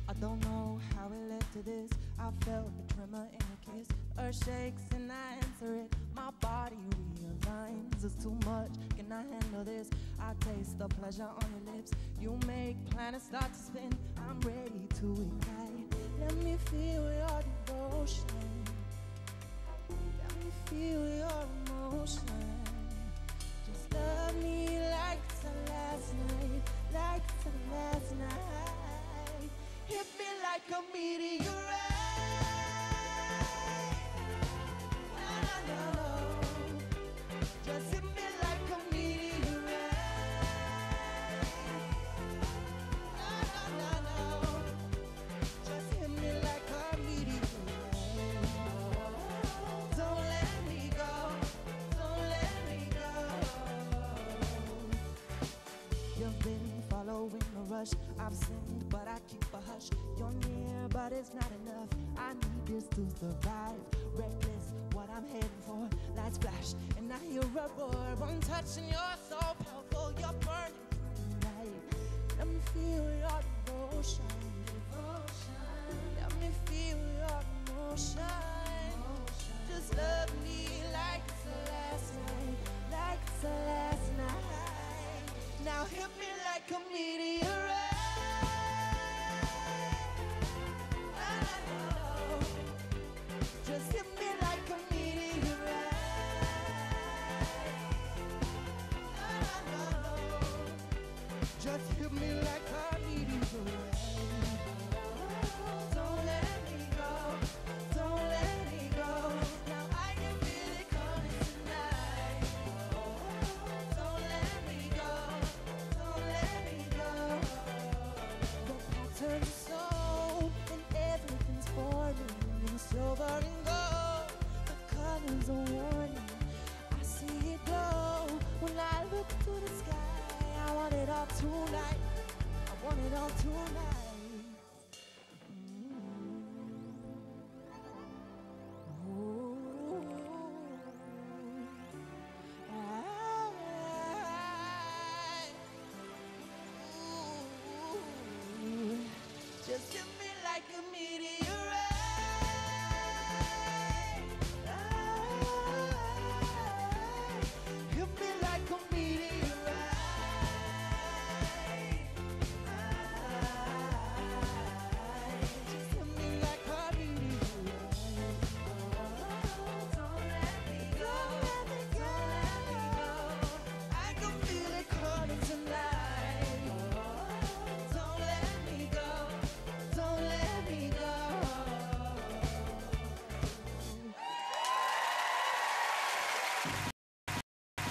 I don't know how it led to this. I felt the tremor in your kiss. Earth shakes and I answer it. My body realigns. It's too much. Can I handle this? I taste the pleasure on your lips. You make planets start to spin. I'm ready to ignite. Let me feel your devotion. Let me feel your emotion. Just love me like it's the last night, like it's the last night. Hit me like a meteorite. Just hit me like a meteorite. Just hit me like a meteorite. Don't let me go. Don't let me go. You've been following the rush. I've sinned, but I keep a hush. You're near, but it's not enough. I need this to survive. Reckless, what I'm heading for. Lights flash, and I hear a roar. One touch, and you're so powerful. You're burning tonight. Let me feel your devotion. Let me feel your emotion. Just love me like it's the last night, like it's the last night. Now hit me like a meteorite. Just hit me like a meteorite. Just hit me like a meteorite. Don't let me go. Don't let me go. Now I can feel it coming tonight. Don't let me go. Don't let me go. The pattern's so and everything's forming in silver and gold. The colors are warning. I see it glow when I look to the sky. I want it all tonight. I want it all tonight. Just give me